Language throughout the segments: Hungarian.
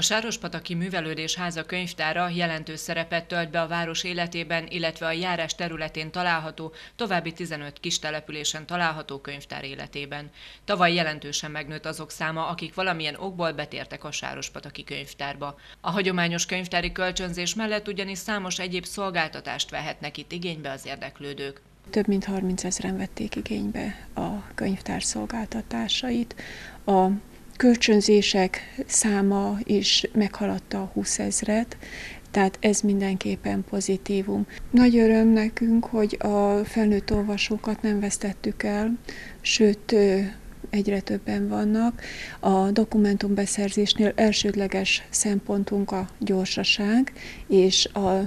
A Sárospataki Művelődés Háza könyvtára jelentős szerepet tölt be a város életében, illetve a járás területén található, további 15 kistelepülésen található könyvtár életében. Tavaly jelentősen megnőtt azok száma, akik valamilyen okból betértek a Sárospataki könyvtárba. A hagyományos könyvtári kölcsönzés mellett ugyanis számos egyéb szolgáltatást vehetnek itt igénybe az érdeklődők. Több mint 30 000-en vették igénybe a könyvtár szolgáltatásait. A kölcsönzések száma is meghaladta a 20 000-et, tehát ez mindenképpen pozitívum. Nagy öröm nekünk, hogy a felnőtt olvasókat nem vesztettük el, sőt, egyre többen vannak. A dokumentumbeszerzésnél elsődleges szempontunk a gyorsaság és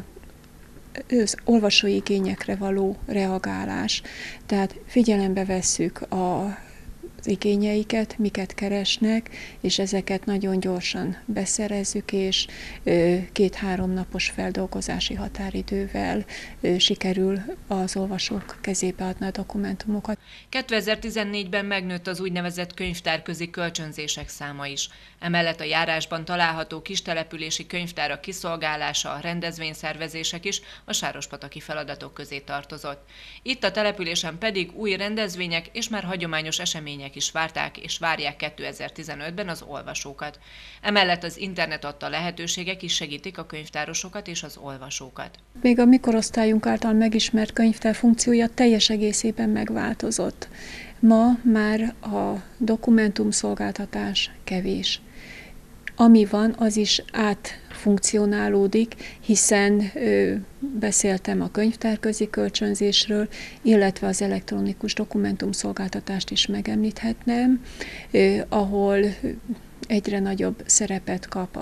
az olvasói igényekre való reagálás. Tehát figyelembe vesszük az igényeiket, miket keresnek, és ezeket nagyon gyorsan beszerezzük, és 2-3 napos feldolgozási határidővel sikerül az olvasók kezébe adni a dokumentumokat. 2014-ben megnőtt az úgynevezett könyvtárközi kölcsönzések száma is. Emellett a járásban található kistelepülési könyvtárak kiszolgálása, a rendezvényszervezések is a sárospataki feladatok közé tartozott. Itt a településen pedig új rendezvények és már hagyományos események is várták és várják 2015-ben az olvasókat. Emellett az internet adta lehetőségek is segítik a könyvtárosokat és az olvasókat. Még a mi korosztályunk által megismert könyvtár funkciója teljes egészében megváltozott. Ma már a dokumentumszolgáltatás kevés. Ami van, az is átfunkcionálódik, hiszen beszéltem a könyvtárközi kölcsönzésről, illetve az elektronikus dokumentumszolgáltatást is megemlíthetnem, ahol egyre nagyobb szerepet kap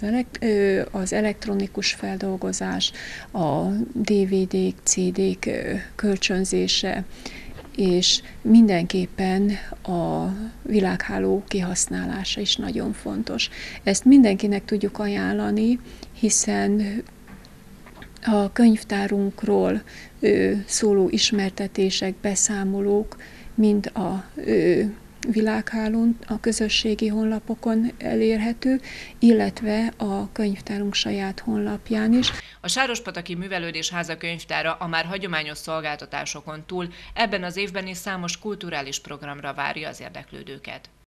az elektronikus feldolgozás, a DVD-k, CD-k kölcsönzése, és mindenképpen a világháló kihasználása is nagyon fontos. Ezt mindenkinek tudjuk ajánlani, hiszen a könyvtárunkról szóló ismertetések, beszámolók mind a világhálón, a közösségi honlapokon elérhető, illetve a könyvtárunk saját honlapján is. A Sárospataki Művelődés Háza könyvtára a már hagyományos szolgáltatásokon túl ebben az évben is számos kulturális programra várja az érdeklődőket.